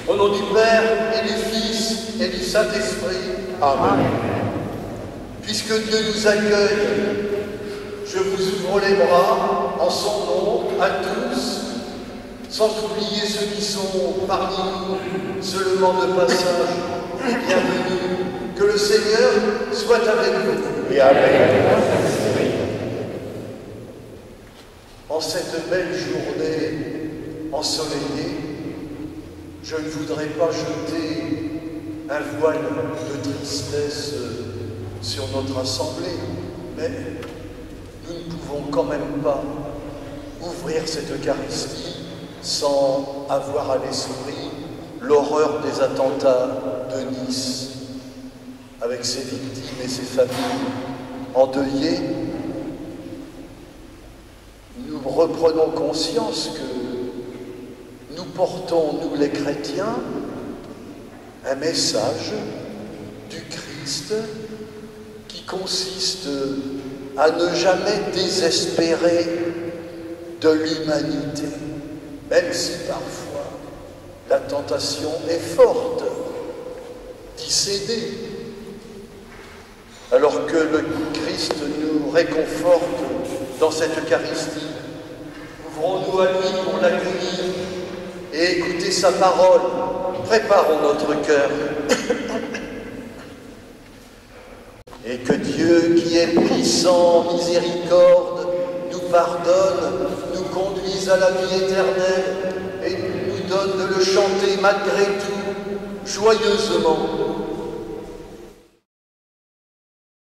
Au nom du Père et du Fils et du Saint-Esprit. Amen. Puisque Dieu nous accueille, je vous ouvre les bras en son nom à tous, sans oublier ceux qui sont parmi nous seulement de passage. Bienvenue. Que le Seigneur soit avec vous. Et avec vous. En cette belle journée ensoleillée, je ne voudrais pas jeter un voile de tristesse sur notre assemblée, mais nous ne pouvons quand même pas ouvrir cette Eucharistie sans avoir à l'esprit l'horreur des attentats de Nice, avec ses victimes et ses familles endeuillées. Nous reprenons conscience que nous portons, nous les chrétiens, un message du Christ qui consiste à ne jamais désespérer de l'humanité, même si parfois la tentation est forte d'y céder. Alors que le Christ nous réconforte dans cette Eucharistie, ouvrons-nous à lui pour l'accueillir et écouter sa parole. Préparons notre cœur. Et que Dieu, qui est puissant en miséricorde, nous pardonne, nous conduise à la vie éternelle et nous donne de le chanter malgré tout, joyeusement.